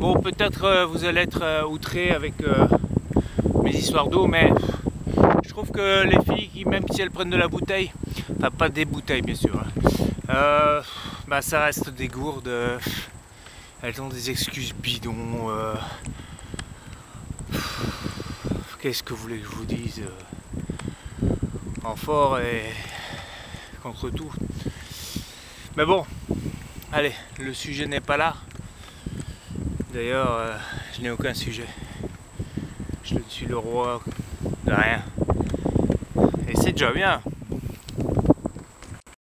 Bon, peut-être vous allez être outrés avec mes histoires d'eau, mais je trouve que les filles, même si elles prennent de la bouteille, enfin pas des bouteilles bien sûr, bah ça reste des gourdes, elles ont des excuses bidons. Qu'est-ce que vous voulez que je vous dise, en fort et contre tout. Mais bon, allez, le sujet n'est pas là. D'ailleurs, je n'ai aucun sujet. Je suis le roi de rien. Et c'est déjà bien.